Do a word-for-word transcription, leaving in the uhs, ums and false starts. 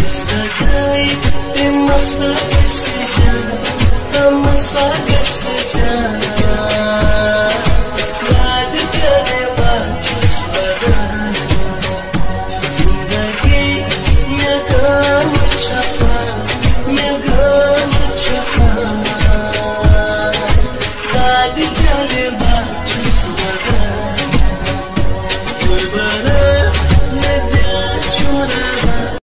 ازدكاي بمساك السجان بمساك السجان بعد جربات جسبان زندگي مقام شفا مقام شفا بعد جربات